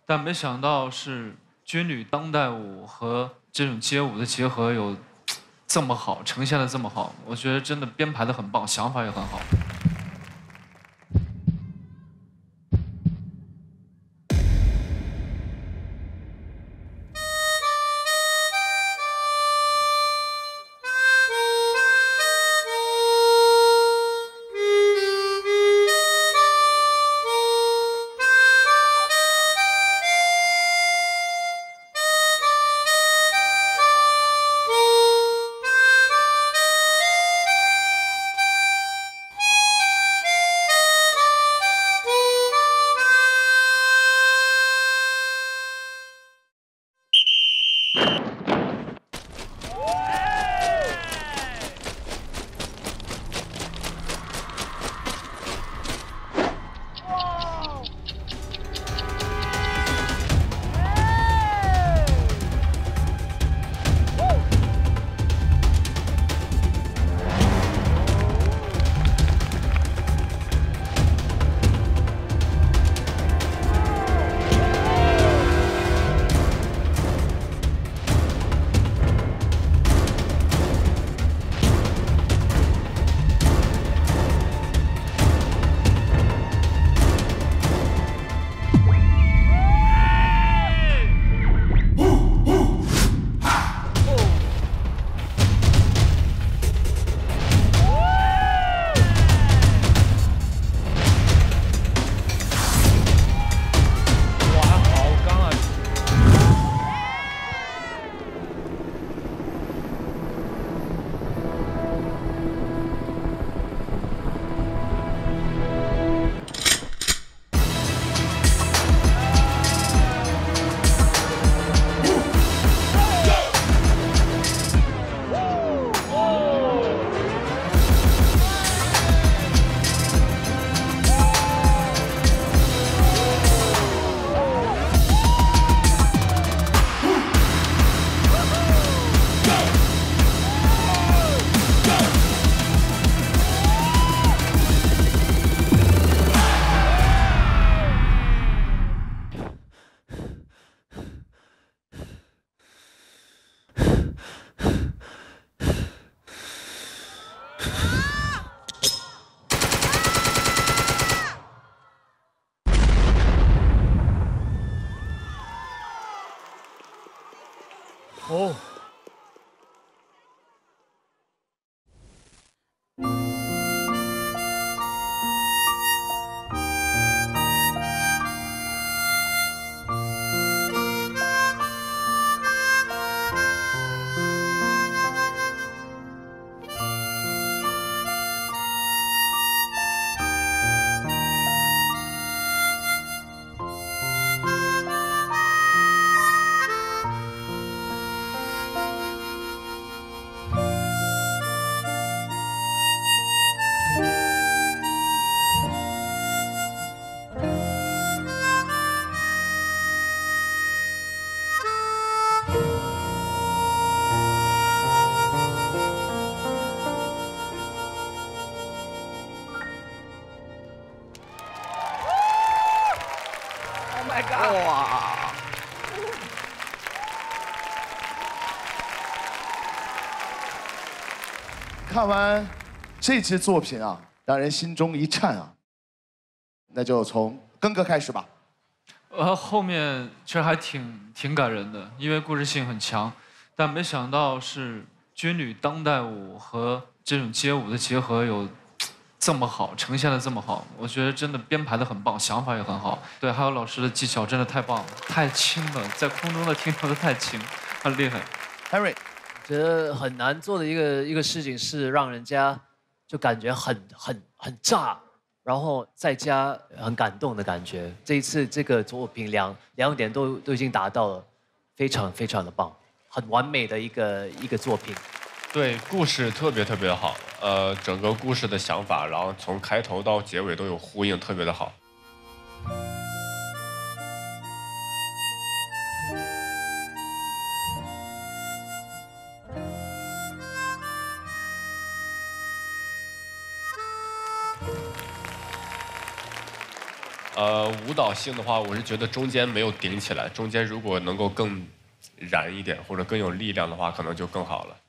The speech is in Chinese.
但没想到是军旅当代舞和这种街舞的结合有这么好，呈现的这么好，我觉得真的编排的很棒，想法也很好。 哦。Oh my god！ 哇！ 看完这支作品啊，让人心中一颤啊。那就从庚哥开始吧。 后面其实还挺感人的，因为故事性很强，但没想到是军旅当代舞和这种街舞的结合有这么好，呈现的这么好，我觉得真的编排的很棒，想法也很好。对，还有老师的技巧真的太棒了，太轻了，在空中的停留的太轻，很厉害。 Henry， 觉得很难做的一个事情是让人家就感觉很炸，然后再加很感动的感觉。这一次这个作品两点都已经达到了，非常的棒，很完美的一个作品。 对，故事特别好，整个故事的想法，然后从开头到结尾都有呼应，特别的好。 舞蹈性的话，我是觉得中间没有顶起来，中间如果能够更燃一点或者更有力量的话，可能就更好了。